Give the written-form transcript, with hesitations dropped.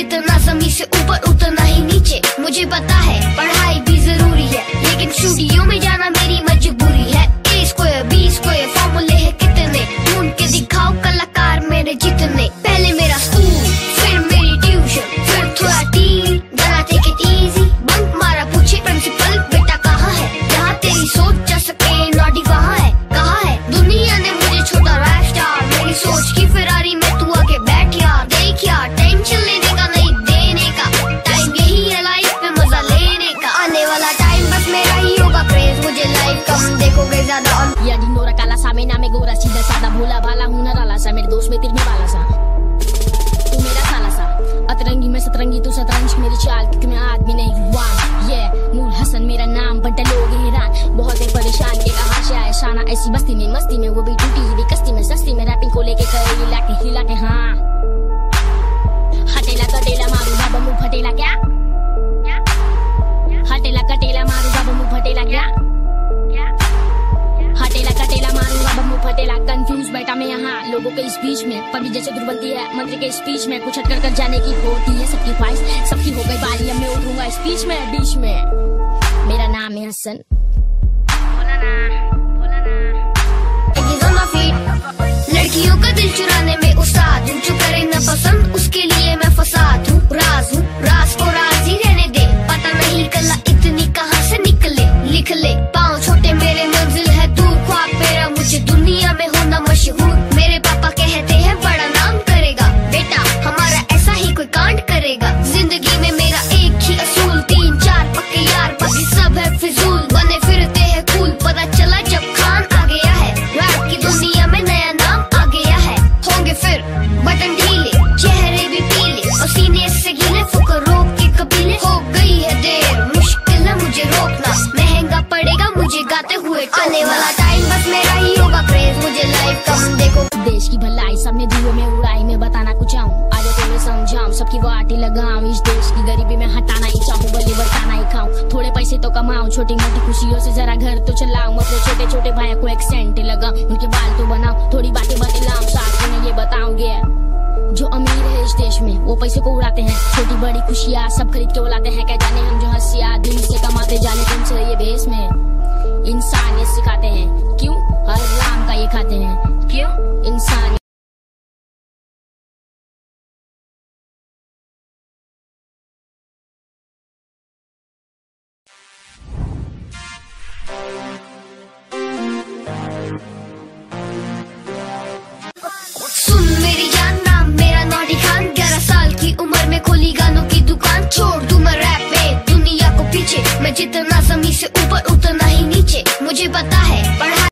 जितना जमीन से ऊपर उतना ही नीचे। मुझे पता है पढ़ाई भी जरूरी है, लेकिन स्टूडियो में जाना मेरी मजबूरी है। ए स्क्वायर बी स्क्वायर फॉर्मूले है कितने, ढूंढ के दिखाओ कलाकार मेरे जितने। पहले मेरा स्कूल, फिर मेरी ट्यूशन, फिर थोड़ा टीवी, गला टेक इट इजी। बंक मारा पूछे प्रिंसिपल बेटा कहाँ है, जहाँ तेरी सोच जा सके नॉटी वहाँ है। कहाँ है दुनिया ने मुझे छोटा रैप स्टार, मेरी सोच की फिरारी में तू आके बैठ यार। देख यार टेंशन लेने का नहीं देने का, टाइम यही है लाइफ में मजा लेने का। आने वाला टाइम बस मेरा ही होगा क्रेज, मुझे लाइफ कम देखोगे ज्यादा। या डिनोरा काला सा मैं नाम गोरा सीधा सादा भोला भाला हुनर आला सा, मेरे दोस्त में तिरमे वाला सा, तू मेरा साला सा। अतरंगी में सतरंगी तू शतरंज मेरी चाल, क्योंकि मैं आदमी नहीं हुआ। ये नूर हसन मेरा नाम, बंटा लोग हैरान बहुत है परेशान के कहा से आए शाना। ऐसी बस्ती में मस्ती में वो भी टूटी हुई कस्ती में सस्ती में रैपिंग को लेके करे हिला के हाँ। हटेला कटेला मारू बाबा मुंह फटेला क्या, हटेला कटेला मारू बाबा मुंह फटेला क्या, हटेला कटेला मारू बाबा मुंह फटेला। कंफ्यूज बैठा मैं यहाँ लोगों के इस बीच में, पबली जैसे दुर्बलती है मंत्री के स्पीच में। कुछ हटकर कर जाने की होती है सबकी ख्वाहिश, सबकी हो गई बारी अब मैं उठूंगा स्पीच में बीच में। मेरा नाम है हसन, बोला ना लड़कियों का दिल चुराने में उस्ताद हूँ, जो करे न पसंद उसके लिए मैं फसाद हूँ। राज को राज ही रहने दे, पता नहीं कला इतनी कहाँ से निकले। लिख ले पाँव छोटे मेरे मंजिल है दूर, ख्वाब मेरा मुझे दुनिया में होना मशहूर। मेरे पापा कहते हैं बड़ा नाम करेगा बेटा, हमारा ऐसा ही कोई कांड करेगा। जिंदगी में मेरा एक ही असूल, 3-4 पक्के यार बाकी सब है फिजूल। बने फिरते हैं कूल, पता चला जब खान आ गया है, रैप की दुनिया में नया नाम आ गया है। होंगे फिर बटन ढीले, चेहरे भी पीले, और सीने से गीले फुकर रोक के कबीले। हो गई है देर, मुश्किल है मुझे रोकना, महंगा पड़ेगा मुझे गाते हुए। आने वाला टाइम बस मेरा ही होगा क्रेज, मुझे लाइफ कम देखो। देश की भलाई सबने धुओं में उड़ाई, मैं बताना कुछ आऊँ आगे तो मैं समझाऊँ, सबकी वाटी लगाऊं। इस देश की गरीबी में हटाना ही चाहूँ, बल्ले बरताना ही खाऊं। थोड़े पैसे तो कमाऊं, छोटी मोटी खुशियों से जरा घर तो चलाऊं। अपने छोटे छोटे भाई को एक सेंट लगाऊं, उनके बाल तो बनाऊं, थोड़ी बातें बतलाऊं, साथ में ये बताऊंगे। जो अमीर है इस देश में वो पैसे को उड़ाते हैं, छोटी बड़ी खुशियाँ सब खरीद के बुलाते हैं। क्या जाने हम जो हंसिया दिल से कमाते, जाने कौन से ये भेष में इंसानियत सिखाते हैं। क्यों हर राम का ये खाते हैं, क्यों इंसान। सुन मेरी जान, नाम मेरा नॉटी खान, 11 साल की उम्र में खोली गानों की दुकान। छोड़ दूं मैं रैप में दुनिया को पीछे, मैं जितना जमीन से ऊपर उतना ही नीचे। मुझे पता